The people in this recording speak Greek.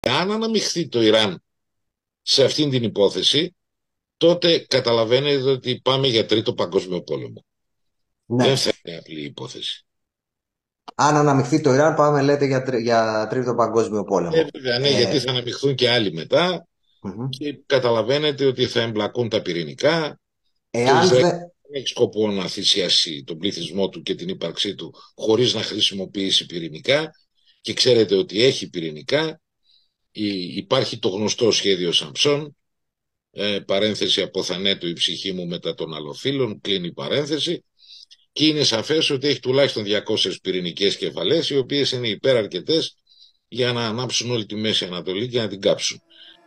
Αν αναμειχθεί το Ιράν σε αυτήν την υπόθεση, τότε καταλαβαίνετε ότι πάμε για τρίτο παγκόσμιο πόλεμο. Δεν Ναι. θα είναι απλή υπόθεση. Αν αναμειχθεί το Ιράν, πάμε λέτε για τρίτο παγκόσμιο πόλεμο. Βέβαια, ναι, γιατί θα αναμειχθούν και άλλοι μετά Μμμ. και καταλαβαίνετε ότι θα εμπλακούν τα πυρηνικά. Το Εάν Ισραήλ δεν. δεν έχει σκοπό να θυσιάσει τον πληθυσμό του και την ύπαρξή του χωρίς να χρησιμοποιήσει πυρηνικά και ξέρετε ότι έχει πυρηνικά. Υπάρχει το γνωστό σχέδιο Σαμψόν, παρένθεση αποθανέτου η ψυχή μου μετά των αλλοφύλων, κλείνει η παρένθεση, και είναι σαφές ότι έχει τουλάχιστον 200 πυρηνικές κεφαλές οι οποίες είναι υπεραρκετές για να ανάψουν όλη τη Μέση Ανατολή και να την κάψουν.